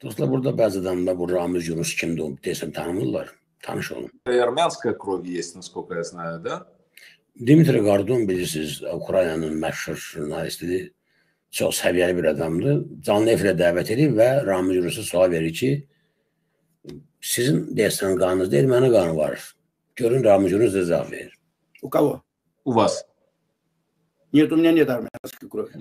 Dostlar, burada bəzi adamlar bu Ramiz Yunus kimdir o desem tanımırlar. Tanış olun. Armянская кровь есть, насколько я знаю, да? Dmitri Gordon bilirsiniz, Ukraynanın məşhur jurnalistidir. Çox səviyyəli bir adamdır. Canlı efirə dəvət edir və Ramiz Yunus'a sual verir ki, sizin deyəsən qanınızda erməni qanı var. Görün Ramiz Yunus da cavab verir. У кого? У вас. Нет, у меня нет армянской крови.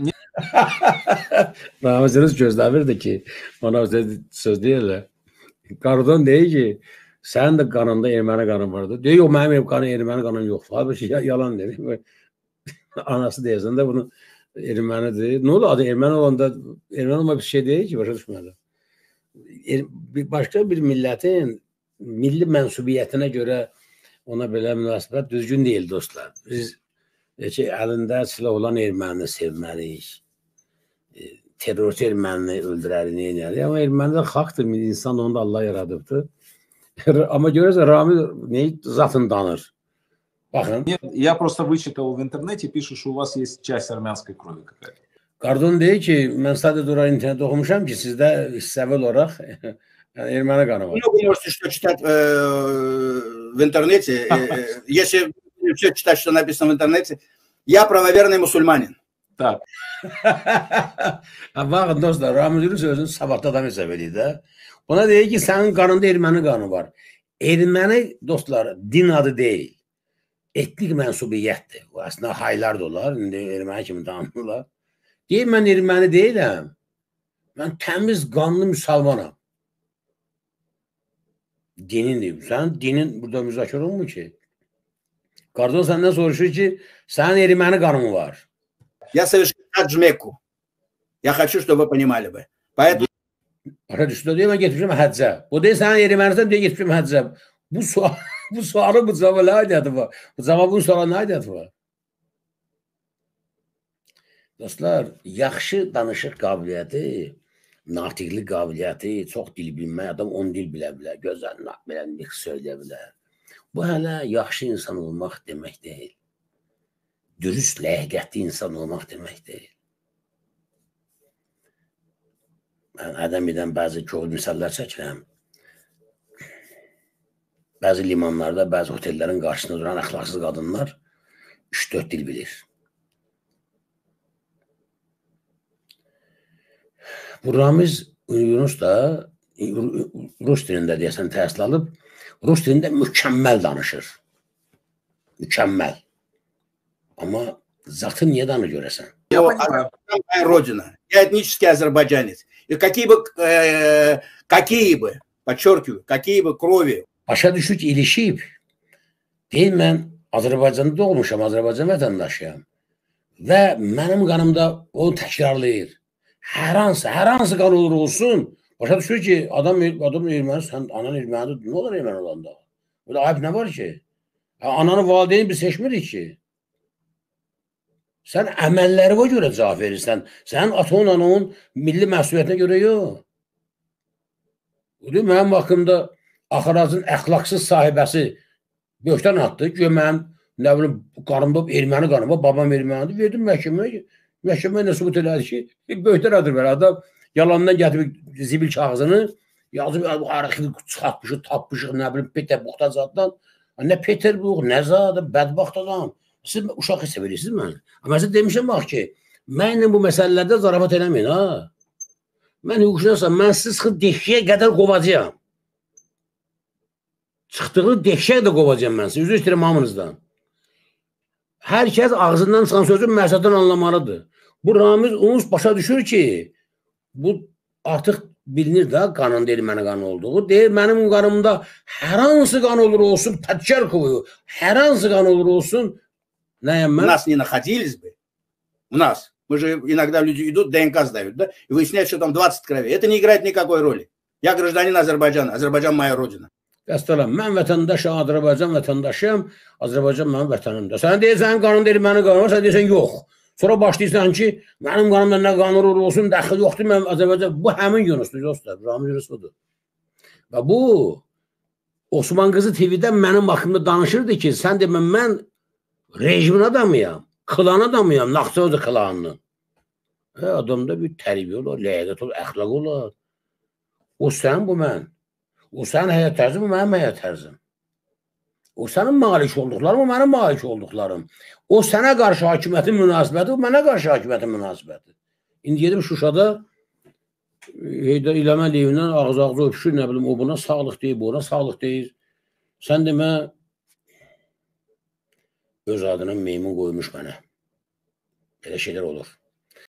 Ramiz Yunus gözləmirdi ki, ona söz deyirlər. Gordon deyir ki, sənin də qanında erməni qanı vardı. Deyir, o mənim erməni qanım yoxdur. Halbuki yalan deyir. Anası deyəsən də bunu ermənidir. Nə olur adı erməni olanda, erməni olma bir şey deyil ki, başa düşmədi. Başqa bir millətin milli mənsubiyyətinə görə ona belə münasibət düzgün deyil dostlar. Biz əlində silah olan erməni sevməliyik. Terörist erməni öldürərik, neyinərik. Amma erməni də xalqdır, insan onu da Allah yaradıbdır. Amma görürsə, Ramiz zatın danır. Baxın. Я просто вычитал в интернете, пишут, что у вас есть часть армянской крови какая-то. Gordon deyir ki, mən sadəcə oraya internetdə oxumuşam ki, sizdə hissəvi olaraq erməni qanı var. Вы можете что читать в интернете. Если все читать, что написано в интернете, я правоверный мусульманин. Так. Baxın dostlar, Ramiz Yunus özünü savadlı adam hesab edir də. Ona deyir ki, sənin qanında erməni qanı var. Erməni dostlar, din adı deyil. Etnik mənsubiyyətdir. Bu əslində haylar da olar, indi erməni kimi tanımırlar. Deyir, mən erməni deyiləm. Mən təmiz, qanlı müsəlmanam. Dinindir. Sənin dinin burada müzakirə olunmur ki. Gordon səndən soruşur ki, sənin erməni qanın var. Я совершил хадж Мекку. Я хочу, чтобы вы понимали бы. Поэтому... Başa düşdü, deyir, mən getmişim həccə. O deyir, sənin ermənisən, deyir, getmişim həccə. Bu sualın bu cavabı nə aidiyyəti var? Bu cavabın suala nə aidiyyəti var? Dostlar, yaxşı danışıq qabiliyyəti, natiqlik qabiliyyəti, çox dil bilmək, adam 10 dil bilə bilər, gözəl bilənlik söyləyə bilər. Bu hələ yaxşı insan olmaq demək deyil. Dürüst, ləyaqətli insan olmaq demək deyil. Mən Ədəmidən bəzi kol misallar çəkirəm. Bəzi limanlarda, bəzi otellərin qarşısında duran əxlaqsız qadınlar 3-4 dil bilir. Bu Ramiz Yunus da Rus dilində deyəsən təhsil alıb, Rus dilində mükəmməl danışır. Mükəmməl. Amma zatı niyə danır görəsən? Моя родина. Я этнический азербайджанец. И какие бы, подчеркиваю, какие бы крови. Başa düşür ki, ilişib. Deyil, mən Azərbaycanda doğmuşam, Azərbaycan vətəndaşıyam. Və mənim qanımda onu təkrarlayır. Hər hansı qan olur olsun, başa düşür ki, adam erməni, sən anan ermənidir, nə olur erməni olanda? Burada ayıb nə var ki? Ananı valideyni biz seçmirik ki. Sən əməllərinə görə cavab verirsən. Sənin atonun, ananın milli məsuliyyətinə görə yox. Mənim haqqımda Axırazın əxlaqsız sahibəsi böhtan atdı. Gör mənim, nə bilim, qarımda erməni qanım var, babam ermənidir. Verdim məhkəməyə. Məhkəməyə nə sübut elədi ki, böhtan adır ver. Adam yalandan gətirib zibil kağızını yazıb, arxını çatmışıq, tapmışıq, nə bilim, Peterburqdan zaddan. Nə Peterburq, nə zadı, bədbaxt adam. Siz uşaq hesab edirsiniz mən. Amma sizə demişəm, bax ki, mənlə bu məsələlərdə zarafat eləməyin, ha. Mən hüquqşünasam, mən siz çıxıb deşiyə qədər qovacağam. Çıxdığı deşək də qovacağım mən size. Üzü istəyirəm hamınızdan. Hər kəs ağzından çıxan sözü məqsəddən anlamalıdır. Bu Ramiz Yunus başa düşür ki, bu artıq bilinir də qanında erməni qanı olduğu. Deyir, mənim qanımda hər hansı qan olur olsun, подчеркиваю, hər hansı qan olur olsun, nəyəm mən? У нас не находились бы. У нас. Мы же иногда люди идут, ДНК сдают, да? И выясняют, что там 20 крови. Это не играет никакой роли. Я гражданин Азербайджана. Азербайджан моя родина. Əsələm, mən vətəndaşım, Azərbaycan vətəndaşıyam, Azərbaycan mənim vətənimdir. Sən deyirsən, qanında erməni qanı var, sən deyirsən, yox. Sonra başlayırsan ki, mənim qanımda nə qanur olsun, dəxil yoxdur, mənim Azərbaycan. Bu həmin Yunusdur, dostlar, Ramiz Yunus budur. Və bu, Osman Qızı TV-də mənim haqqımda danışırdı ki, sən demə, mən rejimin adamıyam, klan adamıyam, Naxçıvanski klanının. Adamda bir tərbiyə olar, ləyaqət olar, əxlaq olar. O sən, bu mən. O sənin həyat tərzin, bu mənim həyat tərzim. O sənin malik olduqlarım, o mənim malik olduqlarım. O sənə qarşı hakimiyyətin münasibəti, o mənə qarşı hakimiyyətin münasibəti. İndi gedim Şuşada Heydər İlham Əliyevindən ağız-ağıza öpüşür, nə bilim, o buna sağlıq deyir, bu ona sağlıq deyir. Sən demə, öz adına meymun qoymuş mənə. Belə şeylər olur.